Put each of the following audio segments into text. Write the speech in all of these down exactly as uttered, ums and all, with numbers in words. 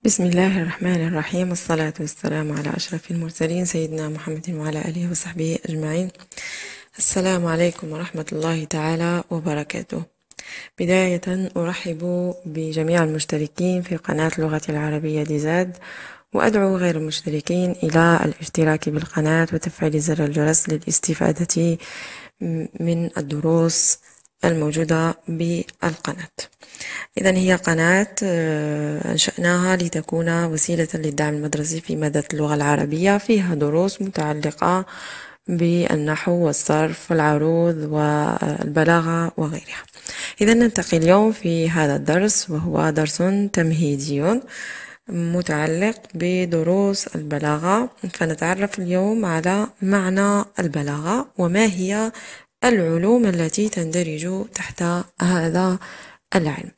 بسم الله الرحمن الرحيم، والصلاة والسلام على أشرف المرسلين سيدنا محمد وعلى آله وصحبه أجمعين. السلام عليكم ورحمة الله تعالى وبركاته. بداية أرحب بجميع المشتركين في قناة لغة العربية دي زاد، وأدعو غير المشتركين إلى الاشتراك بالقناة وتفعيل زر الجرس للاستفادة من الدروس الموجودة بالقناة. إذن هي قناة أنشأناها لتكون وسيلة للدعم المدرسي في مادة اللغة العربية، فيها دروس متعلقة بالنحو والصرف والعروض والبلاغة وغيرها. إذن ننتقل اليوم في هذا الدرس، وهو درس تمهيدي متعلق بدروس البلاغة. فنتعرف اليوم على معنى البلاغة وما هي العلوم التي تندرج تحت هذا العلم.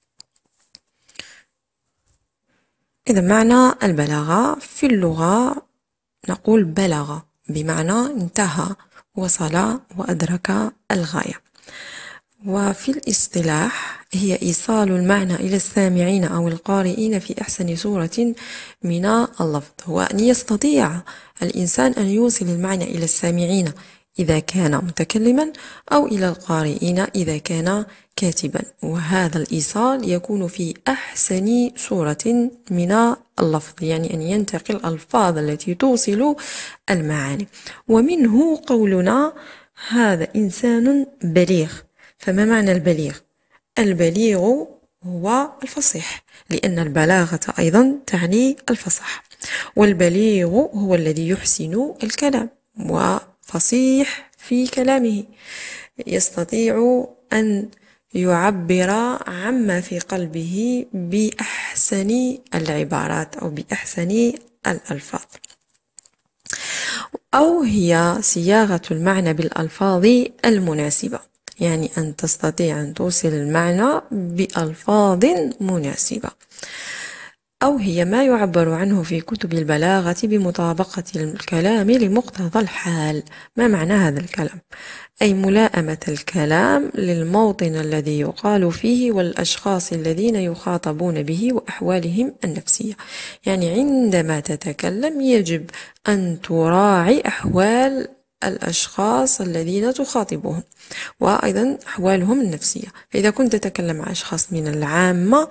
إذا معنى البلاغة في اللغة نقول بلغ بمعنى انتهى، وصل، وأدرك الغاية. وفي الاصطلاح هي إيصال المعنى إلى السامعين أو القارئين في أحسن صورة من اللفظ، وأن يستطيع الإنسان أن يوصل المعنى إلى السامعين إذا كان متكلما أو إلى القارئين إذا كان كاتبا، وهذا الإيصال يكون في أحسن صورة من اللفظ، يعني أن ينتقل الألفاظ التي توصل المعاني. ومنه قولنا هذا إنسان بليغ. فما معنى البليغ؟ البليغ هو الفصيح، لأن البلاغة أيضا تعني الفصاحة، والبليغ هو الذي يحسن الكلام وفصيح في كلامه، يستطيع أن يعبر عما في قلبه بأحسن العبارات أو بأحسن الألفاظ. أو هي صياغة المعنى بالألفاظ المناسبة، يعني أن تستطيع أن توصل المعنى بألفاظ مناسبة. أو هي ما يعبر عنه في كتب البلاغة بمطابقة الكلام لمقتضى الحال. ما معنى هذا الكلام؟ أي ملائمة الكلام للموطن الذي يقال فيه والأشخاص الذين يخاطبون به وأحوالهم النفسية. يعني عندما تتكلم يجب أن تراعي أحوال الأشخاص الذين تخاطبهم وأيضا أحوالهم النفسية. فإذا كنت تتكلم مع أشخاص من العامة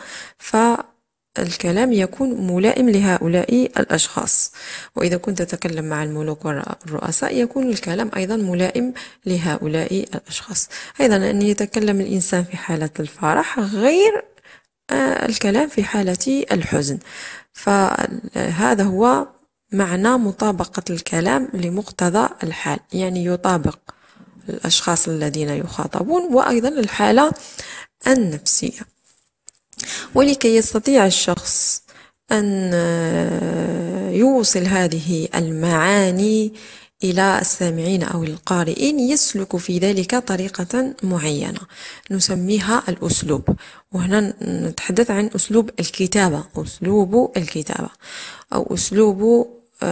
فالكلام يكون ملائم لهؤلاء الأشخاص، وإذا كنت تتكلم مع الملوك والرؤساء يكون الكلام أيضا ملائم لهؤلاء الأشخاص. أيضا أن يتكلم الإنسان في حالة الفرح غير الكلام في حالة الحزن. فهذا هو معنى مطابقة الكلام لمقتضى الحال، يعني يطابق الأشخاص الذين يخاطبون وأيضا الحالة النفسية. ولكي يستطيع الشخص أن يوصل هذه المعاني إلى السامعين أو القارئين يسلك في ذلك طريقة معينة نسميها الأسلوب. وهنا نتحدث عن أسلوب الكتابة، أسلوب الكتابة أو أسلوب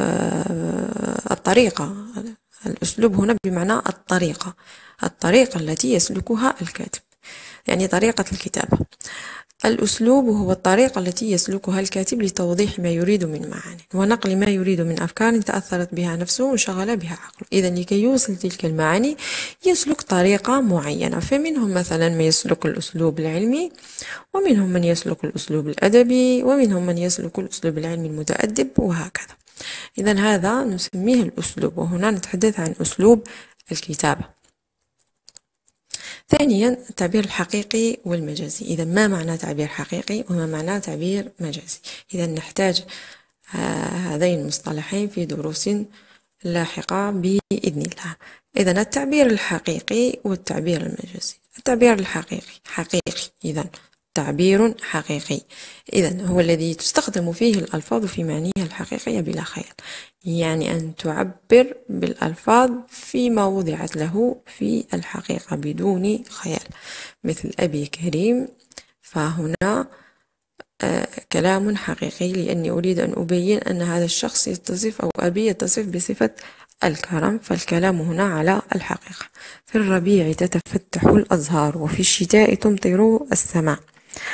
الطريقة. الأسلوب هنا بمعنى الطريقة، الطريقة التي يسلكها الكاتب، يعني طريقة الكتابة. الأسلوب هو الطريقة التي يسلكها الكاتب لتوضيح ما يريد من معاني ونقل ما يريد من أفكار تأثرت بها نفسه وانشغل بها عقله. إذن لكي يوصل تلك المعاني يسلك طريقة معينة. فمنهم مثلا من يسلك الأسلوب العلمي، ومنهم من يسلك الأسلوب الأدبي، ومنهم من يسلك الأسلوب العلمي المتأدب، وهكذا. إذن هذا نسميه الأسلوب، وهنا نتحدث عن أسلوب الكتابة. ثانيا التعبير الحقيقي والمجازي. إذا ما معنى تعبير حقيقي وما معنى تعبير مجازي؟ إذا نحتاج هذين المصطلحين في دروس لاحقة بإذن الله. إذا التعبير الحقيقي والتعبير المجازي. التعبير الحقيقي حقيقي، إذا تعبير حقيقي إذا هو الذي تستخدم فيه الألفاظ في معانيها الحقيقية بلا خيال، يعني أن تعبر بالألفاظ فيما وضعت له في الحقيقة بدون خيال، مثل أبي كريم، فهنا آه كلام حقيقي لأني أريد أن أبين أن هذا الشخص يتصف أو أبي يتصف بصفة الكرم، فالكلام هنا على الحقيقة. في الربيع تتفتح الأزهار وفي الشتاء تمطر السماء.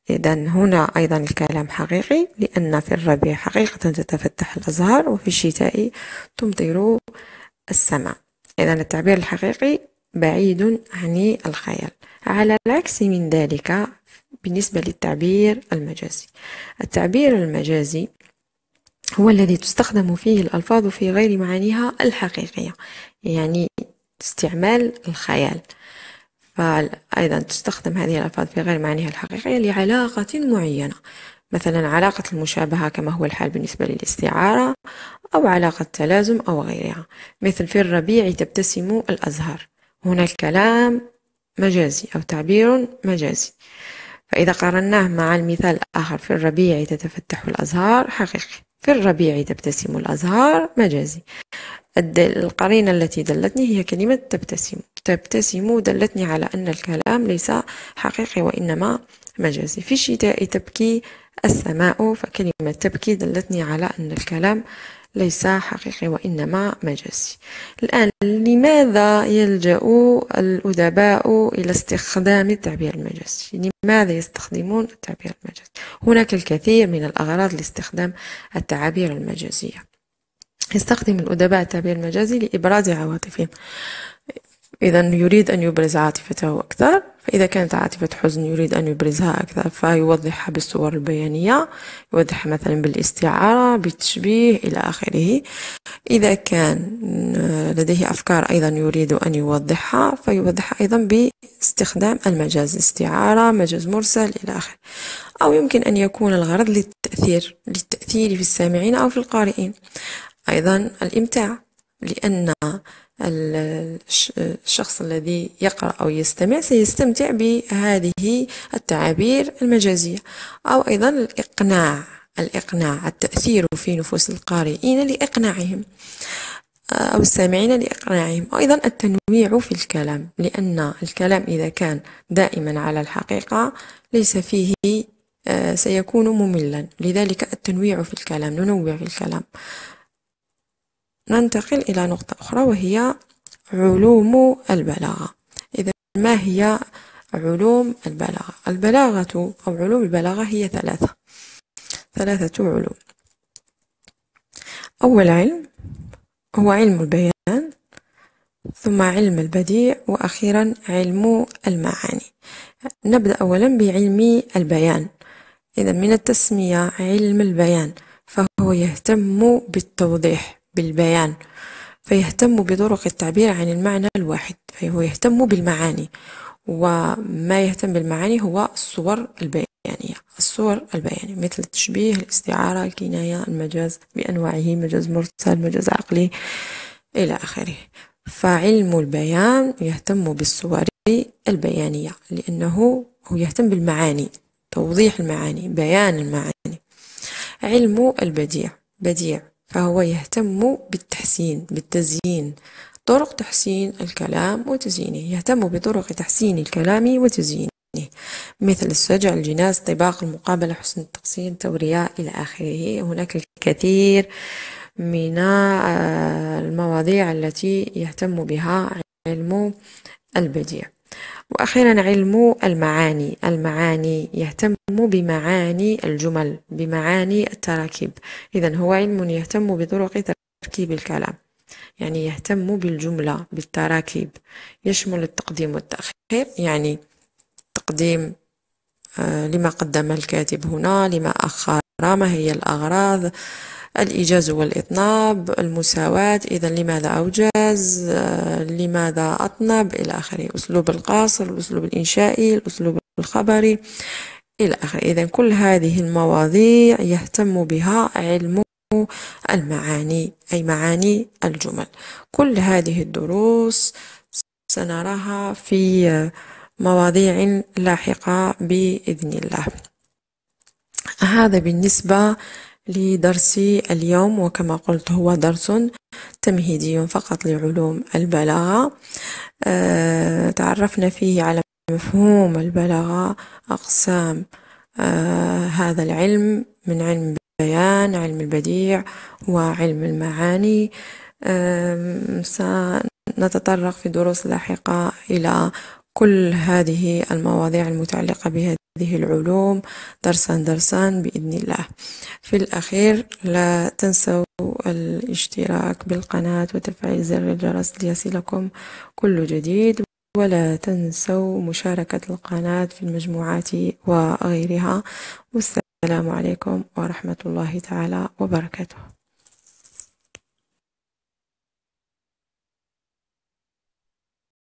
إذا هنا أيضا الكلام حقيقي، لأن في الربيع حقيقة تتفتح الأزهار، وفي الشتاء تمطر السماء. إذا التعبير الحقيقي بعيد عن الخيال. على العكس من ذلك بالنسبة للتعبير المجازي، التعبير المجازي هو الذي تستخدم فيه الألفاظ في غير معانيها الحقيقية، يعني استعمال الخيال. فأيضا تستخدم هذه الألفاظ في غير معانيها الحقيقية لعلاقة معينة، مثلا علاقة المشابهة كما هو الحال بالنسبة للاستعارة، أو علاقة تلازم أو غيرها، مثل في الربيع تبتسم الأزهار. هنا الكلام مجازي أو تعبير مجازي. فإذا قارناه مع المثال الآخر في الربيع تتفتح الأزهار، حقيقي. في الربيع تبتسم الأزهار، مجازي. القرينة التي دلتني هي كلمة تبتسم. تبتسم دلتني على أن الكلام ليس حقيقي وإنما مجازي. في الشتاء تبكي السماء، فكلمة تبكي دلتني على أن الكلام ليس حقيقي وإنما مجازي. الآن لماذا يلجأ الأدباء إلى استخدام التعبير المجازي؟ لماذا يستخدمون التعبير المجازي؟ هناك الكثير من الأغراض لاستخدام التعابير المجازية. يستخدم الأدباء التعبير المجازي لإبراز عواطفهم. إذا يريد أن يبرز عاطفته أكثر، فإذا كانت عاطفة حزن يريد أن يبرزها أكثر فيوضحها بالصور البيانية، يوضحها مثلا بالاستعارة، بالتشبيه إلى آخره. إذا كان لديه أفكار أيضا يريد أن يوضحها فيوضحها أيضا باستخدام المجاز، استعارة، مجاز مرسل إلى آخره. أو يمكن أن يكون الغرض للتأثير للتأثير في السامعين أو في القارئين. أيضا الإمتاع، لأن الشخص الذي يقرأ أو يستمع سيستمتع بهذه التعابير المجازية. أو أيضا الإقناع الإقناع التأثير في نفوس القارئين لإقناعهم أو السامعين لإقناعهم. أيضا التنويع في الكلام، لأن الكلام إذا كان دائما على الحقيقة ليس فيه سيكون مملا، لذلك التنويع في الكلام، ننوع في الكلام. ننتقل إلى نقطة أخرى وهي علوم البلاغة. إذا ما هي علوم البلاغة؟ البلاغة أو علوم البلاغة هي ثلاثة ثلاثة علوم. أول علم هو علم البيان، ثم علم البديع، وأخيرا علم المعاني. نبدأ أولا بعلم البيان. إذا من التسمية علم البيان، فهو يهتم بالتوضيح، بالبيان، فيهتم بطرق التعبير عن المعنى الواحد، فهو يهتم بالمعاني. وما يهتم بالمعاني هو الصور البيانية الصور البيانية مثل التشبيه، الاستعارة، الكناية، المجاز بأنواعه، مجاز مرسل، مجاز عقلي إلى آخره. فعلم البيان يهتم بالصور البيانية لأنه هو يهتم بالمعاني، توضيح المعاني، بيان المعاني. علم البديع بديع فهو يهتم بالتحسين، بالتزيين، طرق تحسين الكلام وتزيينه. يهتم بطرق تحسين الكلام وتزيينه مثل السجع، الجناس، الطباق، المقابلة، حسن التقسيم، التورية إلى آخره. هناك الكثير من المواضيع التي يهتم بها علم البديع. وأخيرا علم المعاني المعاني يهتم بمعاني الجمل، بمعاني التراكيب. إذن هو علم يهتم بطرق تركيب الكلام، يعني يهتم بالجملة، بالتراكيب، يشمل التقديم والتأخير، يعني تقديم آه لما قدم الكاتب هنا، لما أخر، ما هي الأغراض، الإيجاز والإطناب، المساواة، إذا لماذا أوجز، آه لماذا أطنب إلى آخره، أسلوب القصر، الأسلوب الإنشائي، الأسلوب الخبري إلى آخره. إذا كل هذه المواضيع يهتم بها علم المعاني، أي معاني الجمل. كل هذه الدروس سنراها في مواضيع لاحقة بإذن الله. هذا بالنسبة لدرس اليوم، وكما قلت هو درس تمهيدي فقط لعلوم البلاغة. أه تعرفنا فيه على مفهوم البلاغة، أقسام أه هذا العلم من علم البيان، علم البديع، وعلم المعاني. أه سنتطرق في دروس لاحقة إلى كل هذه المواضيع المتعلقة بهذه العلوم درسا درسا بإذن الله. في الأخير لا تنسوا الاشتراك بالقناة وتفعيل زر الجرس ليصلكم كل جديد، ولا تنسوا مشاركة القناة في المجموعات وغيرها. والسلام عليكم ورحمة الله تعالى وبركاته.